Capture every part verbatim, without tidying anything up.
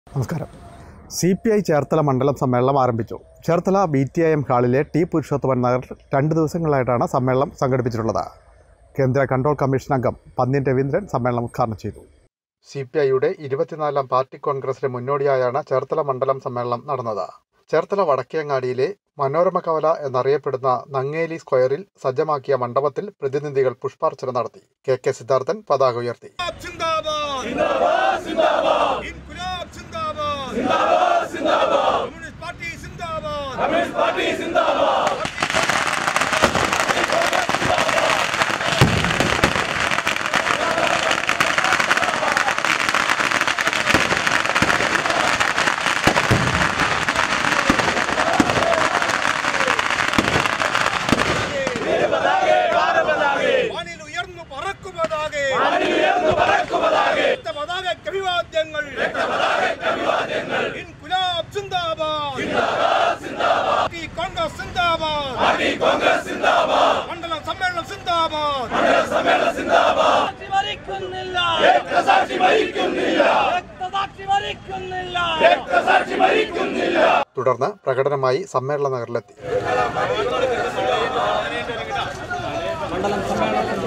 നമസ്കാരം. C P I Cherthala മണ്ഡലം സമ്മേളനം ആരംഭിച്ചു. Cherthala B T I M ഹാളിലെ ടി പുരുഷോത്തമൻ നഗർ രണ്ട് ദിവസങ്ങളായിട്ടാണ് സമ്മേളനം സംഘടിപ്പിച്ചിട്ടുള്ളത്. കേന്ദ്ര കൺട്രോൾ കമ്മീഷൻ അംഗം പന്ന്യൻ രവീന്ദ്രൻ സമ്മേളനം ഉദ്ഘാടനം ചെയ്തു. സി പി ഐയുടെ ഇരുപത്തിനാലാം പാർട്ടി കോൺഗ്രസിന് മുന്നോടിയായാണ് ചേർത്തല മണ്ഡലം സമ്മേളനം നടന്നത്. ചേർത്തല വടക്കേങ്ങാടിയിലെ മനോരമ കവല എന്നറിയപ്പെടുന്ന നങ്ങേലി സ്ക്വയറിൽ സജ്ജമാക്കിയ മണ്ഡപത്തിൽ പ്രതിനിധികൾ പുഷ്പാർച്ചന നടത്തി. കെ കെ സിദ്ധാർത്ഥൻ പതാക ഉയർത്തി. മണ്ഡലം സമ്മേളനം സിന്ദാബാദ്. തുടർന്ന് പ്രകടനമായി സമ്മേളന നഗറിലെത്തി. മണ്ഡലം സമ്മേളനം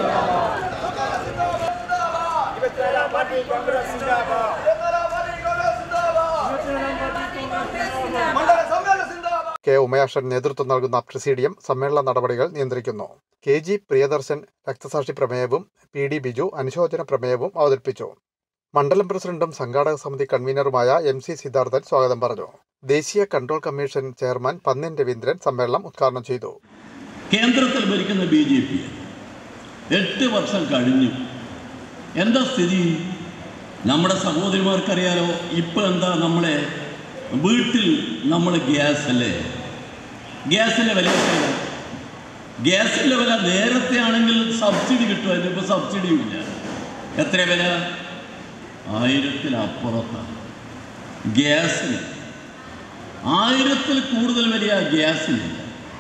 കെ ഉമയാഷൻ നേതൃത്വം നൽകുന്ന പ്രസിഡിയം സമ്മേളന നടപടികൾ നിയന്ത്രിക്കുന്നു. കെ ജി പ്രിയദർശൻ രക്തസാക്ഷി പ്രമേയവും പി ഡി ബിജു അനുശോചന പ്രമേയവും അവതരിപ്പിച്ചു. മണ്ഡലം പ്രസിഡന്റും സംഘാടക സമിതി കൺവീനറുമായ എം സി സിദ്ധാർത്ഥൻ സ്വാഗതം പറഞ്ഞു. ദേശീയ control commission chairman Pannyan Raveendran സമ്മേളനം ഉദ്ഘാടനം ചെയ്തു. കേന്ദ്രത്തിൽ ഭരിക്കുന്ന ബി ജെ പി എട്ട് വർഷം കഴിഞ്ഞു. എന്താ സ്ഥിതി? നമ്മുടെ സഹോദരിമാർക്കറിയാലോ. ഇപ്പോൾ എന്താ നമ്മളെ വീട്ടിൽ നമ്മൾ ഗ്യാസ് അല്ലേ, ഗ്യാസിൻ്റെ വില എത്രയാണ്? ഗ്യാസിൻ്റെ വില നേരത്തെ ആണെങ്കിൽ സബ്സിഡി കിട്ടുമായിരുന്നു, ഇപ്പോൾ സബ്സിഡിയും ഇല്ല. എത്ര വില? ആയിരത്തിനപ്പുറത്താണ് ഗ്യാസിന്. ആയിരത്തിൽ കൂടുതൽ വില ഗ്യാസിനില്ല.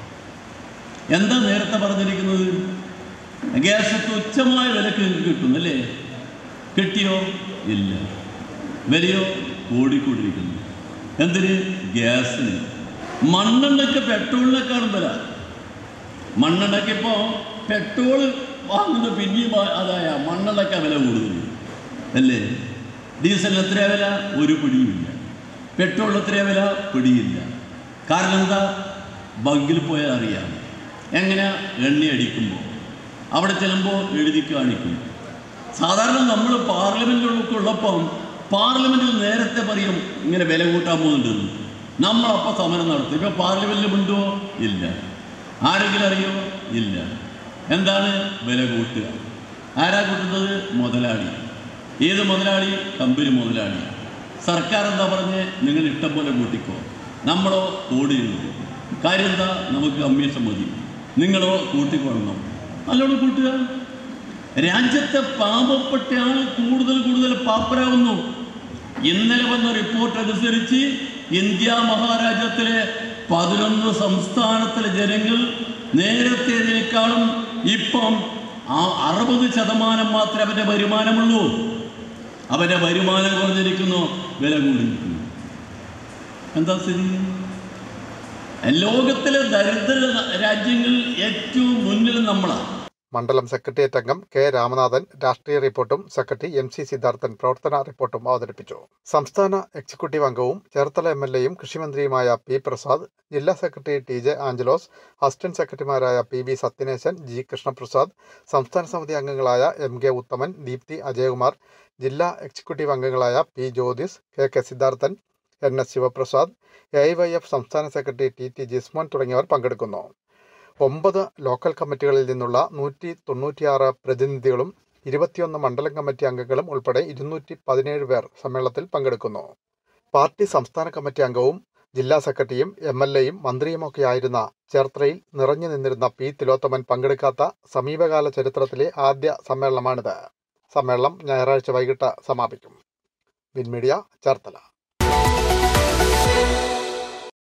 എന്താ നേരത്തെ പറഞ്ഞിരിക്കുന്നത്? ഗ്യാസ് തുച്ഛമായ വിലക്ക് കിട്ടുന്നല്ലേ? കിട്ടിയോ? ഇല്ല. വിലയോ? ഓടിക്കൊണ്ടിരിക്കുന്നു. എന്തിന്? ഗ്യാസിന്. മണ്ണെണ്ണയ്ക്ക് പെട്രോളിനേക്കാളും വില. മണ്ണെണ്ണയ്ക്ക് ഇപ്പോൾ പെട്രോൾ വാങ്ങുന്നത് പിന്നെയും അതായ മണ്ണെണ്ണയ്ക്കാ വില കൂടുതൽ അല്ലേ? ഡീസലിന് എത്രയാ വില? ഒരു പിടിയുമില്ല. പെട്രോളിന് എത്രയാ വില? പിടിയില്ല. കാരണം എന്താ? ബങ്കിൽ പോയാൽ അറിയാം. എങ്ങനെ? എണ്ണ അടിക്കുമ്പോൾ അവിടെ ചെല്ലുമ്പോൾ എഴുതി കാണിക്കും. സാധാരണ നമ്മൾ പാർലമെൻറ്റിലൊക്കെ ഉള്ളപ്പം പാർലമെൻറ്റിൽ നേരത്തെ പറയും ഇങ്ങനെ വില കൂട്ടാൻ പോകുന്നുണ്ടെന്ന്. നമ്മളപ്പോൾ സമരം നടത്തും. ഇപ്പോൾ പാർലമെൻറ്റിൽ മിണ്ടുവോ? ഇല്ല. ആരെങ്കിലും അറിയോ? ഇല്ല. എന്താണ്? വില കൂട്ടുക. ആരാ കൂട്ടുന്നത്? മുതലാളി. ഏത് മുതലാളി? കമ്പനി മുതലാളി. സർക്കാർ എന്താ പറഞ്ഞ് നിങ്ങൾ ഇഷ്ടം പോലെ കൂട്ടിക്കോ, നമ്മളോ ഓടിയിരുന്നു. കാര്യം എന്താ? നമുക്ക് കമ്മീഷൻ മതി, നിങ്ങളോ കൂട്ടിക്കൊള്ളണം. നല്ലോണം കൂട്ടുക. രാജ്യത്തെ പാവപ്പെട്ട ആൾ കൂടുതൽ കൂടുതൽ പാപ്പരാകുന്നു. ഇന്നലെ വന്ന റിപ്പോർട്ട് അനുസരിച്ച് ഇന്ത്യ മഹാരാജ്യത്തിലെ പതിനൊന്ന് സംസ്ഥാനത്തിലെ ജനങ്ങൾ നേരത്തേതിനേക്കാളും ഇപ്പം ആ അറുപത് ശതമാനം മാത്രമേ അവൻ്റെ വരുമാനമുള്ളൂ. അവൻ്റെ വരുമാനം കുറഞ്ഞിരിക്കുന്നു, വില കൂടിയിരിക്കുന്നു. എന്താ സ്ഥിതി? ലോകത്തിലെ ദരിദ്ര രാജ്യങ്ങളിൽ ഏറ്റവും മുന്നിൽ നമ്മളാണ്. മണ്ഡലം സെക്രട്ടേറിയറ്റ് അംഗം കെ രാമനാഥൻ രാഷ്ട്രീയ റിപ്പോർട്ടും സെക്രട്ടറി എം സി സിദ്ധാർത്ഥൻ പ്രവർത്തന റിപ്പോർട്ടും അവതരിപ്പിച്ചു. സംസ്ഥാന എക്സിക്യൂട്ടീവ് അംഗവും ചേർത്തല എം എൽ എയും കൃഷിമന്ത്രിയുമായ പി പ്രസാദ്, ജില്ലാ secretary T J Angelos, assistant സെക്രട്ടറിമാരായ P B Sathyaneshan, G Krishnaprasad, സംസ്ഥാന സമിതി അംഗങ്ങളായ എം കെ ഉത്തമൻ, ദീപ്തി അജയകുമാർ, ജില്ലാ എക്സിക്യൂട്ടീവ് അംഗങ്ങളായ P Jyothis, K K Siddharthan, N S Sivaprasad, A I Y F സംസ്ഥാന സെക്രട്ടറി ടി ടി ജിസ്മോൻ തുടങ്ങിയവർ പങ്കെടുക്കുന്നു. ഒമ്പത് ലോക്കൽ കമ്മിറ്റികളിൽ നിന്നുള്ള നൂറ്റി തൊണ്ണൂറ്റിയാറ് പ്രതിനിധികളും ഇരുപത്തിയൊന്ന് മണ്ഡലം കമ്മിറ്റി അംഗങ്ങളും ഉൾപ്പെടെ ഇരുന്നൂറ്റി പതിനേഴ് പേർ സമ്മേളനത്തിൽ പങ്കെടുക്കുന്നു. പാർട്ടി സംസ്ഥാന കമ്മിറ്റി അംഗവും ജില്ലാ സെക്രട്ടറിയും എം എൽ എയും മന്ത്രിയുമൊക്കെയായിരുന്ന ചേർത്തലയിൽ നിറഞ്ഞു നിന്നിരുന്ന പി തിലോത്തമൻ പങ്കെടുക്കാത്ത സമീപകാല ചരിത്രത്തിലെ ആദ്യ സമ്മേളനമാണിത്. സമ്മേളനം ഞായറാഴ്ച വൈകിട്ട് സമാപിക്കും. Win media, Cherthala.